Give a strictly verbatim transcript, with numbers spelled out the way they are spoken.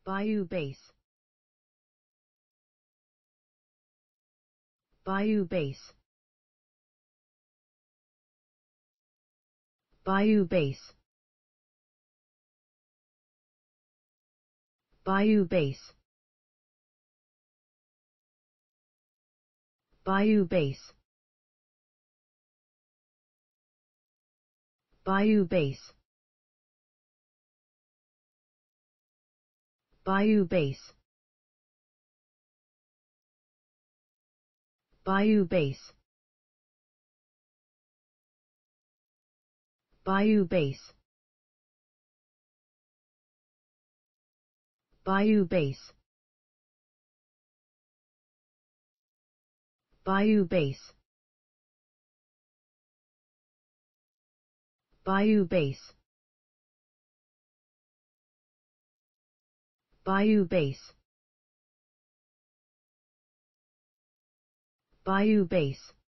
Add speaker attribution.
Speaker 1: Bayou Bass. Bayou Bass. Bayou Bass. Bayou Bass. Bayou Bass. Bayou Bass. Bayou Bass. Bayou Bass. Bayou Bass. Bayou Bass. Bayou Bass. Bayou Bass. Bayou Bass. Bayou Bass.